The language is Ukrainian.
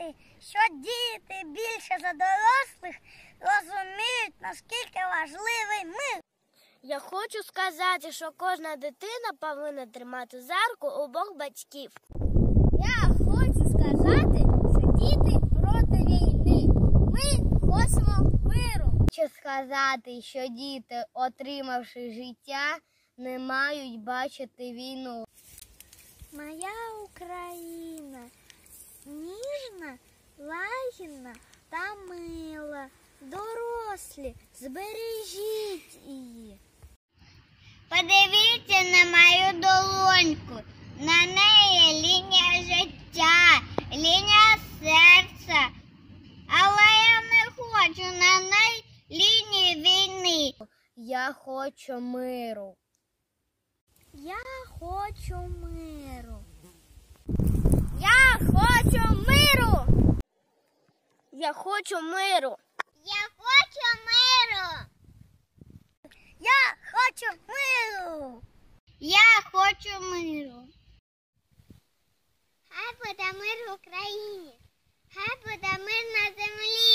впевнений, що діти більше за дорослих розуміють, наскільки важливий мир. Я хочу сказати, що кожна дитина повинна тримати за руку обох батьків. Я хочу сказати, що діти проти війни. Ми хочемо миру. Хочу сказати, що діти, отримавши життя, не мають бачити війну. Моя Україна ніжна, лагідна та мила. Дорослі, збережіть її. Подивіться на мою долоньку. На неї лінія життя, лінія серця. Але я не хочу на неї лінії війни. Я хочу миру. Я хочу миру. Я хочу миру. Я хочу миру. Я хочу миру. Я хочу миру. Я хочу миру. Хай буде мир в Україні. Хай буде мир на землі.